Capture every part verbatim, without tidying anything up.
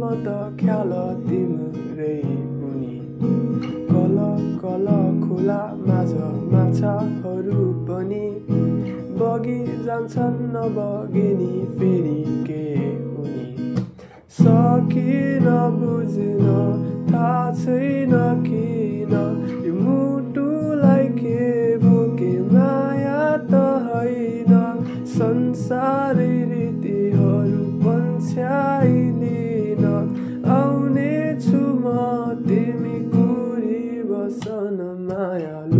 त ख्याल तिम्रै उनी कल कल खोला माझ माछाहरू पनि बगी जान्छन् नबगिनी फेरि के हुने सकिन बुझ्न थाहा छैन किन यो मुटुलाई के बोके माया त होइन संसारै रीतिहरू पन्छ्याइलिन आउने छु म तिमी कुरी बसन मायालु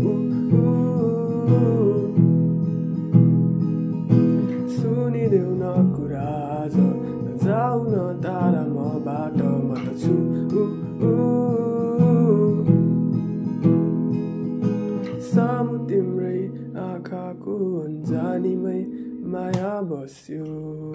सुनिदेऊ न कुरा आज जाऊ न तारा मबाट म त छु सामु तिम्रै आँखाको अन्जानीमै माया बस्यो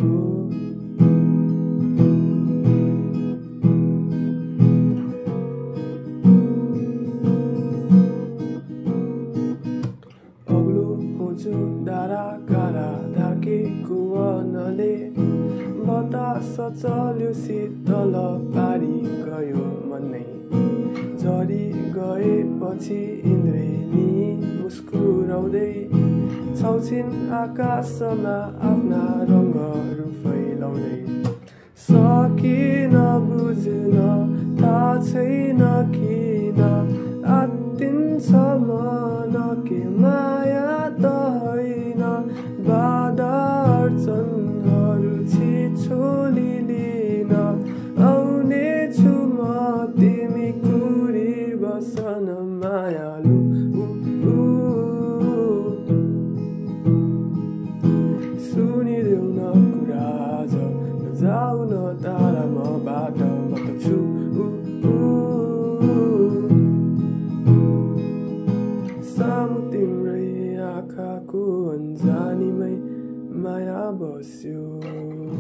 अग्लो होचो डाँडा काँडा ढाकेको वनले बतास चल्यो शीतल पारी गयो मनै झरी गएपछि इन्द्रेणी मुस्कुराउँदै छौछिन् आकाशमा आफ्ना रङहरू फैलाउँदै सकिन बुझ्न थाहा छैन किन आत्तिन्छ मन के माया त होइन बाधा अडचनहरू छिछोलिलिन आउने छु म तिमी कुरी बसन मायालु सुनिदेऊ न कुरा आज जाऊ न तारा मबाट म त छु सामु तिम्रै आँखाको अन्जानीमै माया बस्यो।